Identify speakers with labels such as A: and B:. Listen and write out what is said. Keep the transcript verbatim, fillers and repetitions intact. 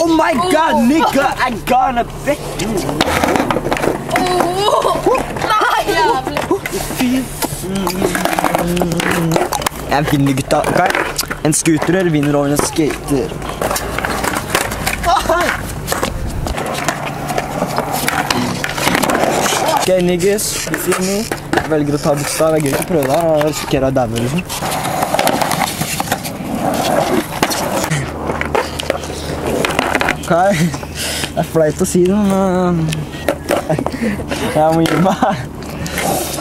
A: Oh my god, nigga, I gonna bet you.
B: Nei, jævlig.
A: Jeg vinner, gutta. Ok? En scooter vinner over en skater. Ok, niggas, you see me? Jeg velger å ta buksa. Det er gøy å prøve det. Jeg risikerer å daue, liksom. Ok, det er flaut å si det, men jeg må gi meg.